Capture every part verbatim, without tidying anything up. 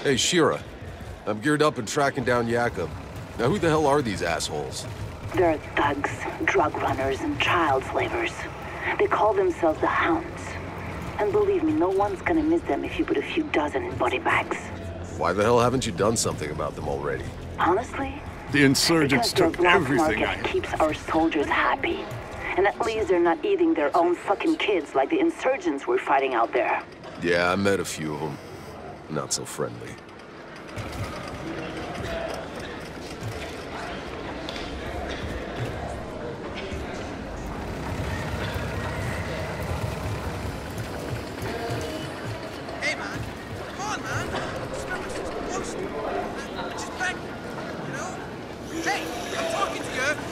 Hey, Shira. I'm geared up and tracking down Jakob. Now who the hell are these assholes? They're thugs, drug runners, and child slavers. They call themselves the Hounds. And believe me, no one's gonna miss them if you put a few dozen in body bags. Why the hell haven't you done something about them already? Honestly? The insurgents because their took black everything I market had. keeps our soldiers happy. And at least they're not eating their own fucking kids like the insurgents we're fighting out there. Yeah, I met a few of them. Not so friendly. Hey man, come on man. This girl's just close. Uh, She's pregnant, you know? Hey, I'm talking to you.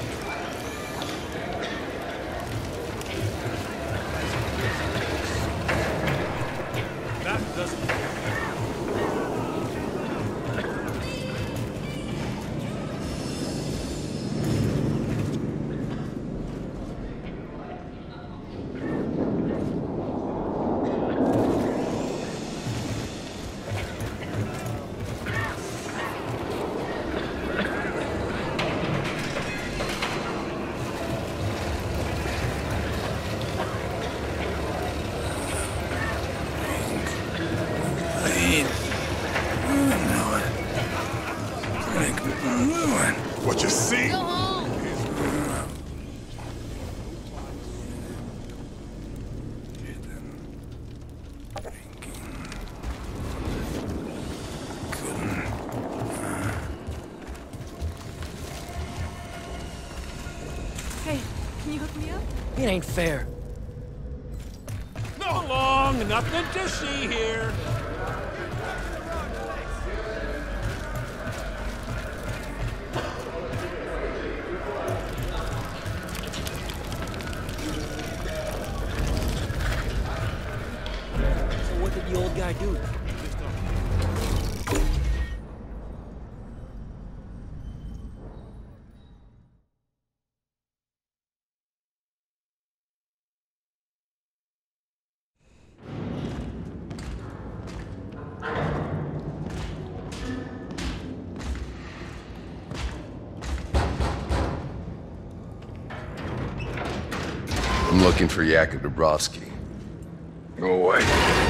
That doesn't... What you see? Go home. Hey, can you hook me up? It ain't fair. No long, nothing to see here. So what did the old guy do? I'm looking for Jakob Dabrowski. Go away.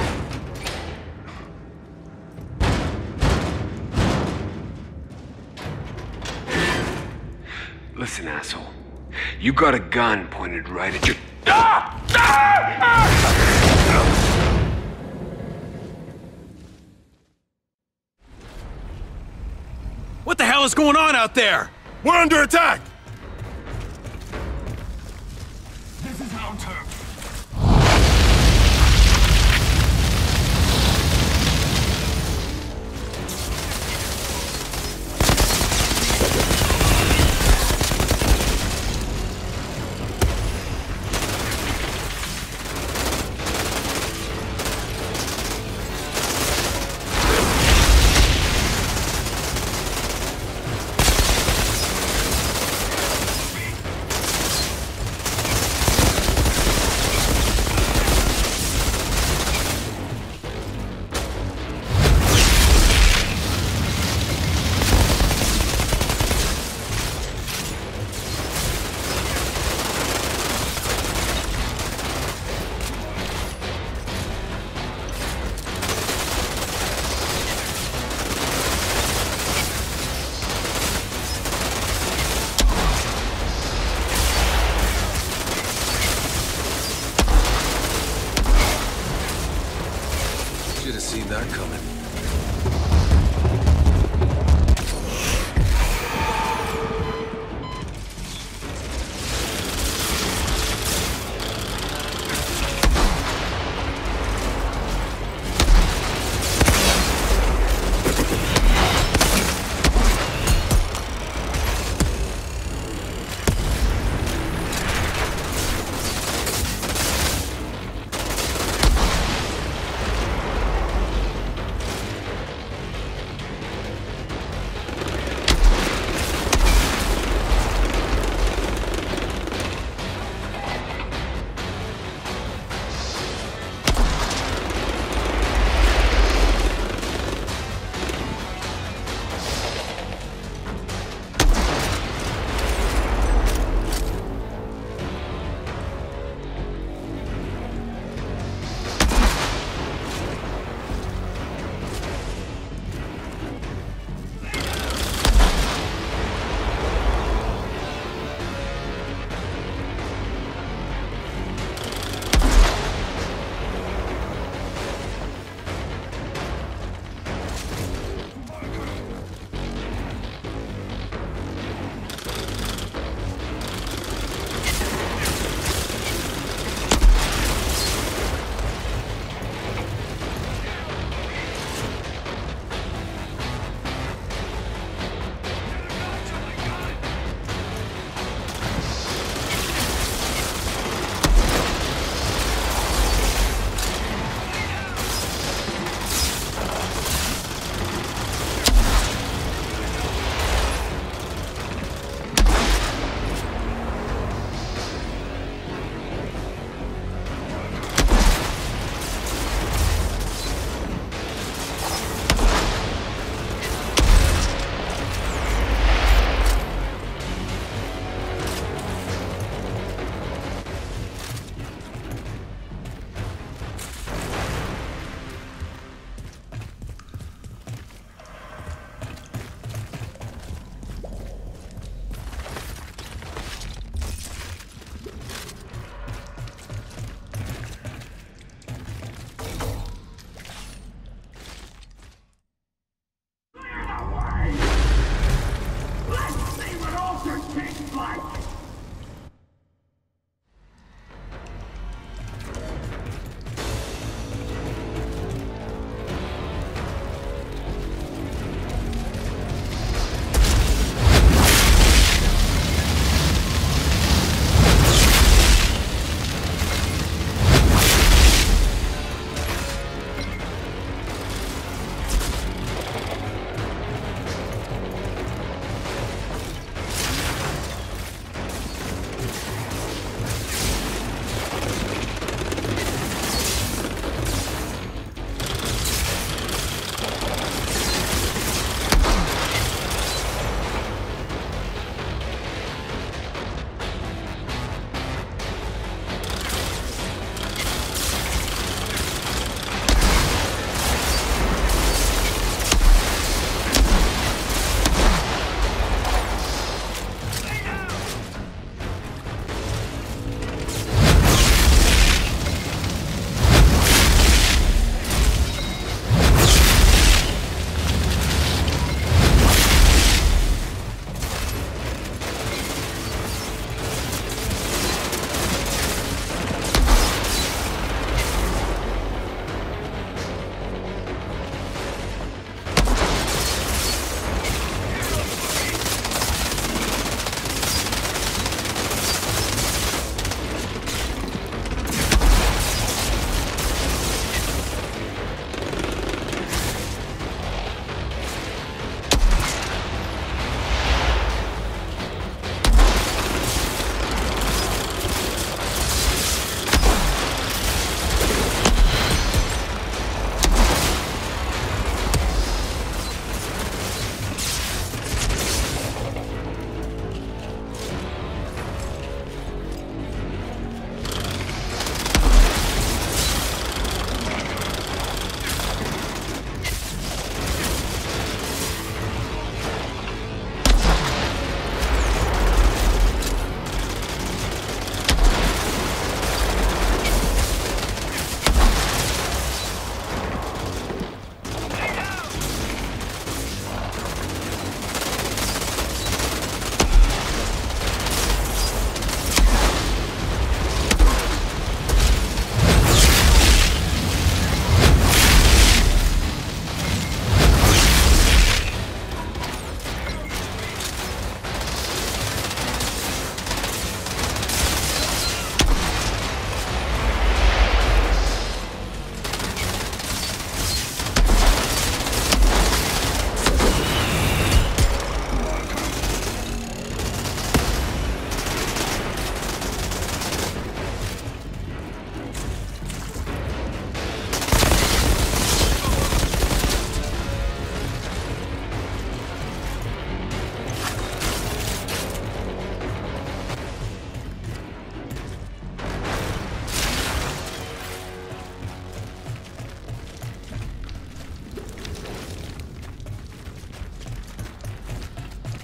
Listen, asshole. You got a gun pointed right at your... Ah! Ah! Ah! What the hell is going on out there? We're under attack! This is our turn. Should have seen that coming.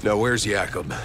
Now where's Jakob?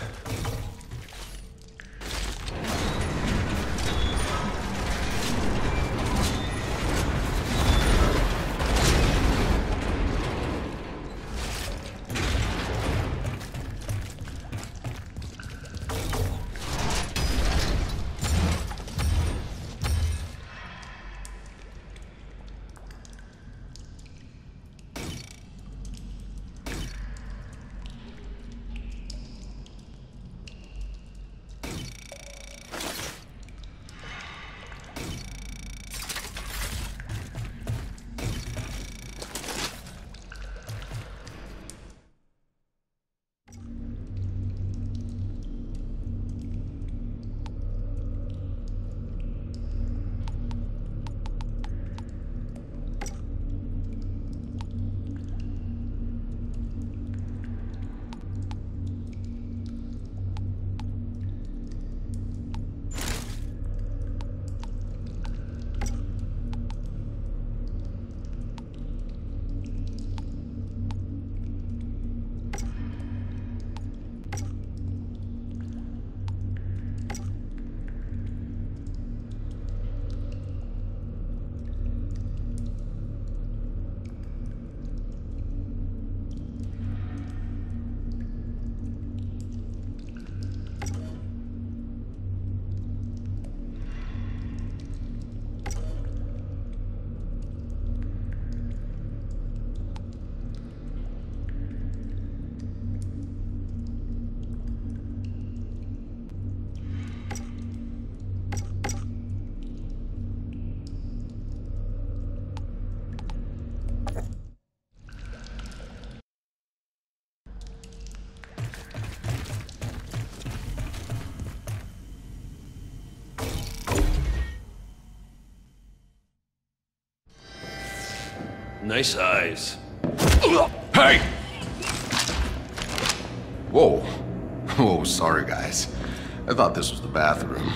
Nice eyes. Hey! Whoa. Whoa, sorry guys. I thought this was the bathroom.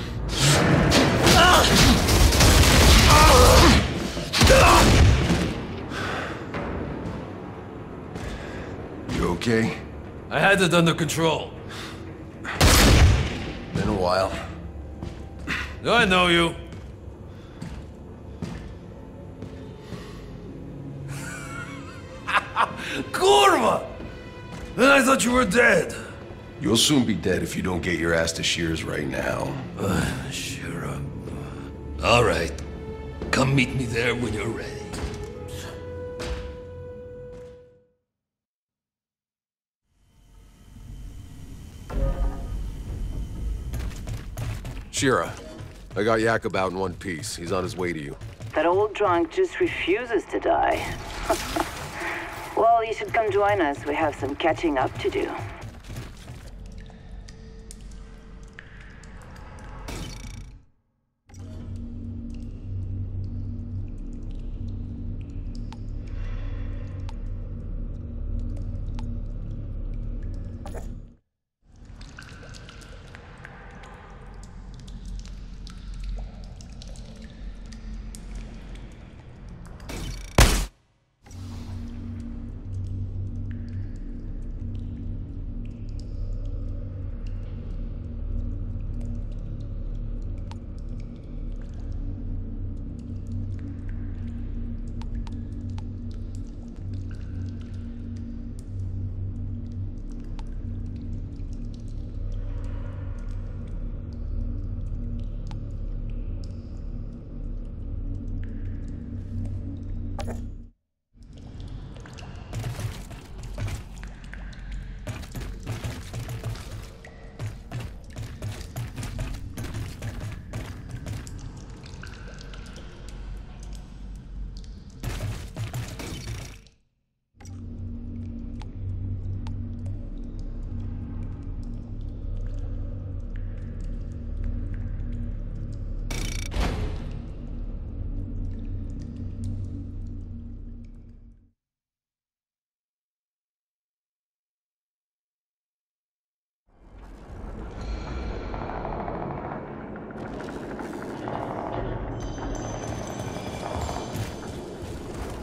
You okay? I had it under control. Been a while. I know you. Kurva! Then I thought you were dead. You'll soon be dead if you don't get your ass to Shears right now. Uh, sure. Uh, all right. Come meet me there when you're ready. Shira, I got Jakob out in one piece. He's on his way to you. That old drunk just refuses to die. Well, you should come join us. We have some catching up to do.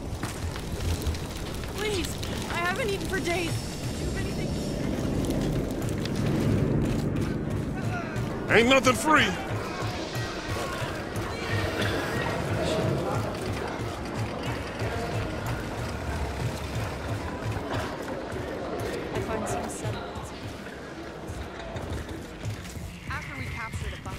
Please, I haven't eaten for days. Do you have anything? Ain't nothing free. I find some settlements. After we captured a bunker,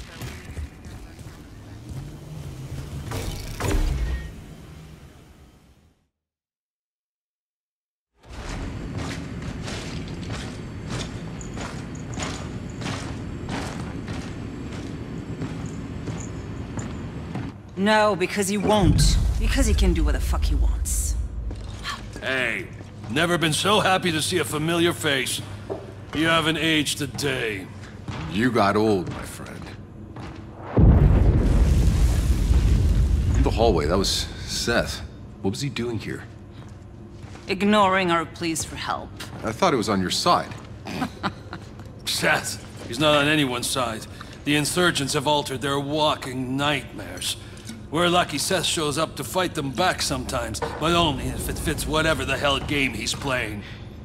No, because he won't. Because he can do what the fuck he wants. Hey, never been so happy to see a familiar face. You haven't aged a day. You got old, my friend. In the hallway, that was Seth. What was he doing here? Ignoring our pleas for help. I thought it was on your side. Seth, he's not on anyone's side. The insurgents have altered their walking nightmares. We're lucky Seth shows up to fight them back sometimes, but only if it fits whatever the hell game he's playing.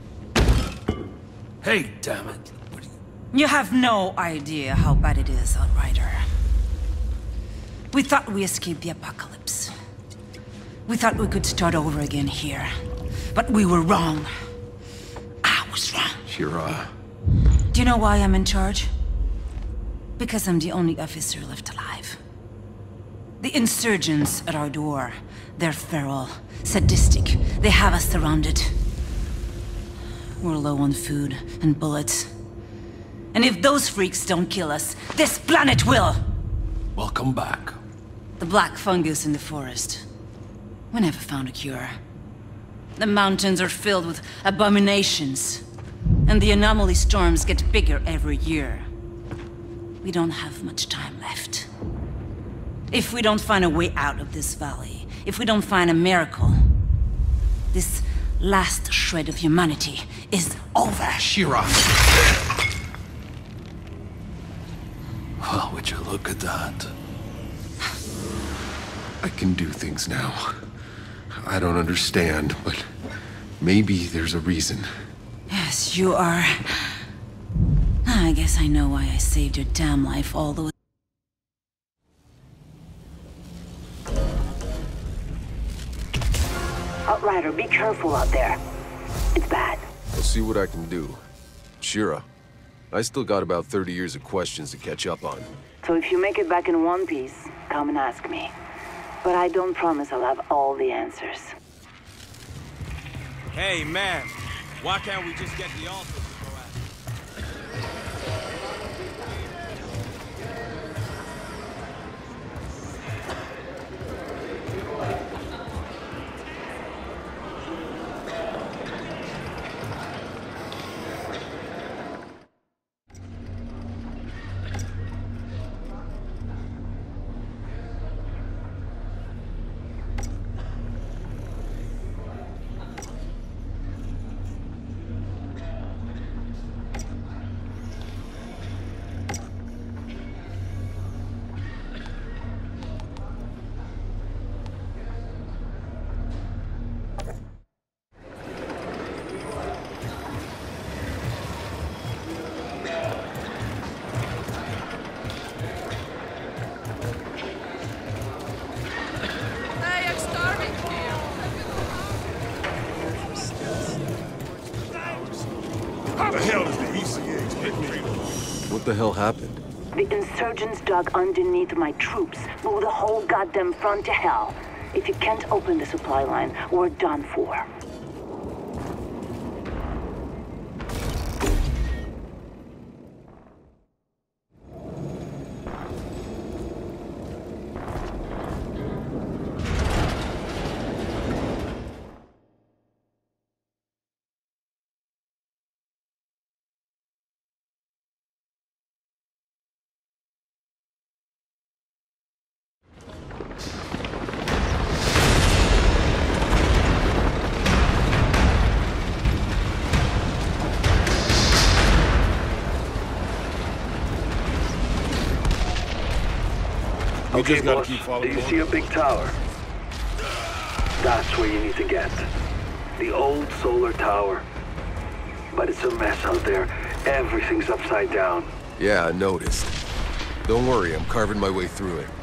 Hey, damn it. What are you... You have no idea how bad it is, Outrider. We thought we escaped the apocalypse. We thought we could start over again here. But we were wrong. I was wrong. Shira. Do you know why I'm in charge? Because I'm the only officer left alive. The insurgents at our door, they're feral, sadistic. They have us surrounded. We're low on food and bullets. And if those freaks don't kill us, this planet will! Welcome back. The black fungus in the forest. We never found a cure. The mountains are filled with abominations. And the anomaly storms get bigger every year. We don't have much time left. If we don't find a way out of this valley, if we don't find a miracle, this last shred of humanity is over. Shira! Well, would you look at that? I can do things now. I don't understand, but maybe there's a reason. Yes, you are. I guess I know why I saved your damn life all those... Outrider, be careful out there. It's bad. I'll see what I can do. Shira, I still got about thirty years of questions to catch up on. So if you make it back in one piece, come and ask me. But I don't promise I'll have all the answers. Hey, man. Why can't we just get the altar to go at? Hey, I'm starving How the hell does the E C H get me? What the hell happened? The insurgents dug underneath my troops, blew the whole goddamn front to hell. If you can't open the supply line, we're done for. We Okay, just gotta boss, keep do following you on. see a big tower? That's where you need to get. The old solar tower. But it's a mess out there. Everything's upside down. Yeah, I noticed. Don't worry, I'm carving my way through it.